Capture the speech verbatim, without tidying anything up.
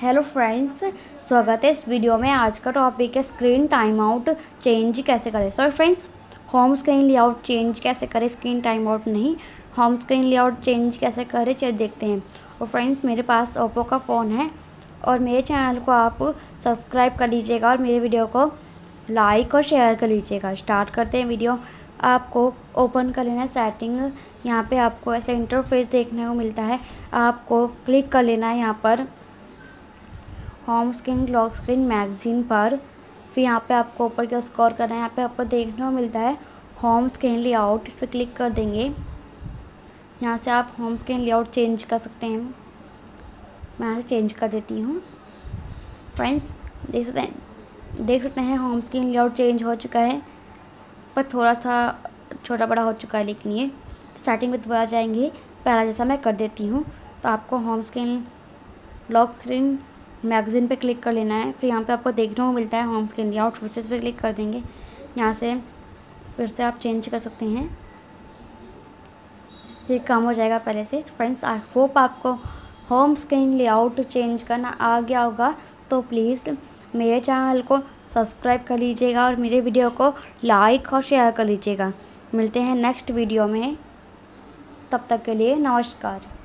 Hello friends, स्वागत है इस वीडियो में। आज का टॉपिक है स्क्रीन टाइम आउट चेंज कैसे करें। Sorry friends, home screen layout change कैसे करें, स्क्रीन टाइम आउट नहीं, होम स्क्रीन लेआउट चेंज कैसे करें चलिए देखते हैं। और फ्रेंड्स, मेरे पास ओप्पो का फ़ोन है और मेरे चैनल को आप सब्सक्राइब कर लीजिएगा और मेरे वीडियो को लाइक और शेयर कर लीजिएगा। स्टार्ट करते हैं वीडियो। आपको ओपन कर लेना है सेटिंग। यहाँ पे आपको ऐसा इंटरफेस देखने को मिलता है, आपको क्लिक कर लेना है यहाँ पर home screen lock screen magazine पर। फिर यहाँ पे आपको ऊपर की स्क्रॉल करना है, यहाँ पे आपको देखने को मिलता है होम स्क्रीन लेआउट। इस पर क्लिक कर देंगे। यहाँ से आप होम स्क्रीन लेआउट चेंज कर सकते हैं। मैं यहाँ से चेंज कर देती हूँ। फ्रेंड्स, देख सकते हैं देख सकते हैं होम स्क्रीन लेआउट चेंज हो चुका है, पर थोड़ा सा छोटा बड़ा हो चुका है। लेकिन ये स्टार्टिंग में दोबारा जाएंगे, पहला जैसा मैं कर देती हूँ। तो आपको home screen lock screen magazine पे क्लिक कर लेना है। फिर यहाँ पे आपको देखने को मिलता है होम स्क्रीन लेआउट, फिर से इस पर क्लिक कर देंगे। यहाँ से फिर से आप चेंज कर सकते हैं, फिर कम हो जाएगा पहले से। फ्रेंड्स, आई होप आपको होम स्क्रीन लेआउट चेंज करना आ गया होगा। तो प्लीज़ मेरे चैनल को सब्सक्राइब कर लीजिएगा और मेरे वीडियो को लाइक और शेयर कर लीजिएगा। मिलते हैं नेक्स्ट वीडियो में, तब तक के लिए नमस्कार।